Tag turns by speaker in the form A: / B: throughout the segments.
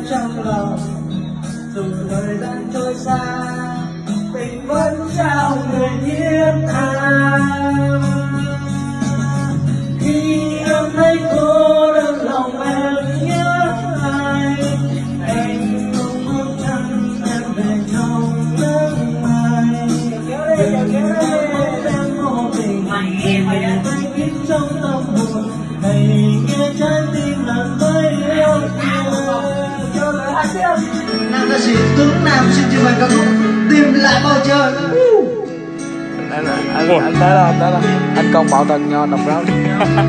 A: trong lòng. Dù thời gian trôi xa, tình vẫn trao người thiết tha. Khi em thấy cô đơn lòng em nhớ ai, anh không mong chăng em về trong giấc mai. Em vô tình em thấy biết trong tâm hồn, hãy nghe trái tim lần với yêu cho lời hát tiếp.
B: Nam ca sĩ Tuấn Nam xin trình bày ca khúc Tìm Lại Bầu Trời.
C: Anh tới đó, anh Công bảo Tần đọc ráo đi.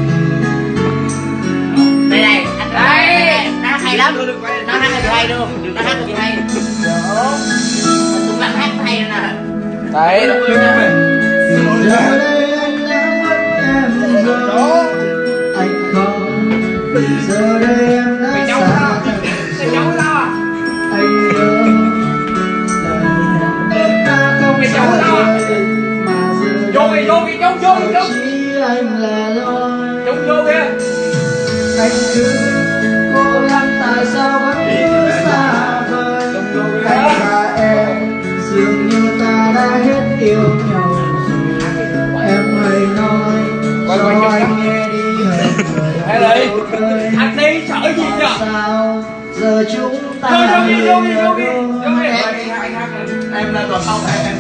D: Đây này, anh đây, nó hay lắm, nó hát là hay luôn, nó hát là hay. Cũng làm hát hay nè.
C: Đấy.
B: Giờ đây anh đã mất em rồi, anh không. Giờ đây em đã xa anh nhớ ta không xa mà giờ chỉ anh là lối. Anh cứ cố gắng tại sao vẫn cứ xa vời. Anh và em dường như ta đã hết yêu nhau rồi. Em hãy nói cho anh nghe đi hỡi người ơi.
E: Anh đi sợ gì nhở?
B: Sao giờ chúng ta
E: em là còn sau em.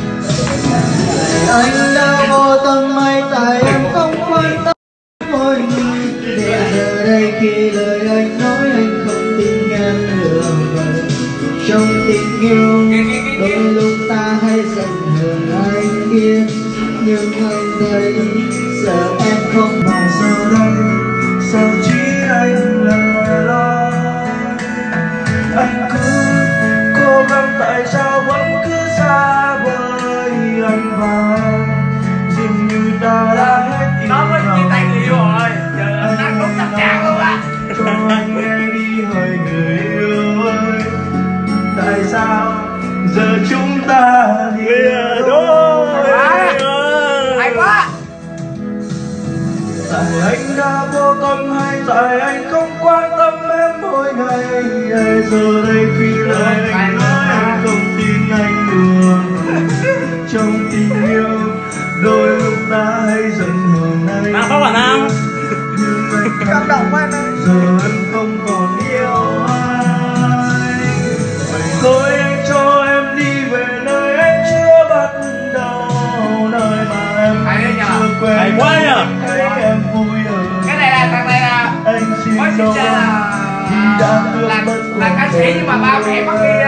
B: Anh đã vô tâm hay tại em không quan tâm mỗi người. Để giờ đây khi lời anh nói anh không tin em nữa. Trong tình yêu đôi lúc ta hay giận hờn anh kia, nhưng anh thấy giờ em không
A: mà giờ đây sao chỉ anh là lo. Anh cứ cố gắng tại sao vẫn cứ xa vời. Anh và em dường như ta đã hết yêu
E: Nó có chia tay người yêu rồi, giờ nó cũng sắp trả luôn á.
A: cho anh nghe đi hỡi người yêu ơi. Tại sao giờ chúng ta lìa đôi?
E: Hay quá.
A: Tại anh đã vô tâm hay tại anh không quan tâm em mỗi ngày. Giờ đây khi lời anh nói anh không tin anh nữa. Trong tình yêu đôi lúc ta hay giận hờn anh.
E: Nào không nào.
A: Nhưng anh
B: cảm động quá này.
A: giờ anh không còn yêu ai. Thôi anh cho em đi về nơi anh chưa bắt đầu, nơi mà em
E: Hay đấy nhờ.
A: chưa quen.
E: Hay quá nhờ.
A: Thấy em vui hơn.
E: Cái này là thằng này là
A: Anh xin
E: mới sinh
A: lỗi
E: ra
A: vì đã cướp mất
E: là ca sĩ nhưng mà ba mẹ bắt đi